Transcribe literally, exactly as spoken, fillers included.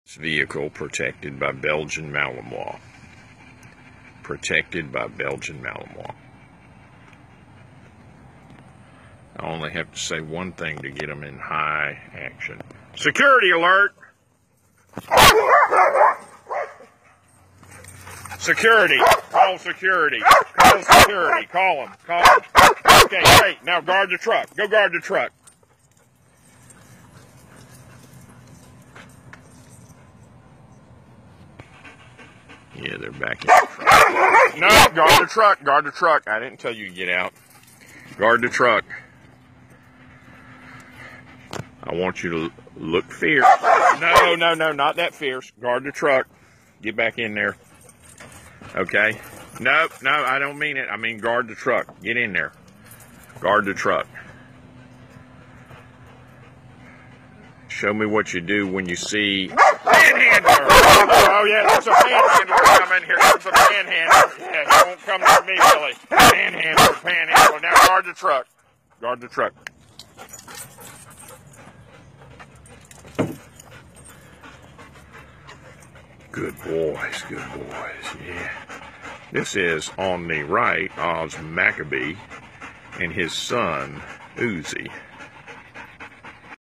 Vehicle protected by Belgian Malinois. Protected by Belgian Malinois. I only have to say one thing to get them in high action. Security alert! Security! Call security! Call security! Call them! Call them! Okay, great. Now guard the truck. Go guard the truck. Yeah, they're back in the truck. No, guard the truck. Guard the truck. I didn't tell you to get out. Guard the truck. I want you to look fierce. No, no, no, not that fierce. Guard the truck. Get back in there. Okay? No, no, I don't mean it. I mean guard the truck. Get in there. Guard the truck. Show me what you do when you see panhandler. Oh yeah, there's a panhandler coming. Here comes a panhandler. Yeah, he won't come to me really. Panhandler, panhandler. Now guard the truck. Guard the truck. Good boys, good boys. Yeah. This is on the right, Oz Maccabee and his son, Uzi.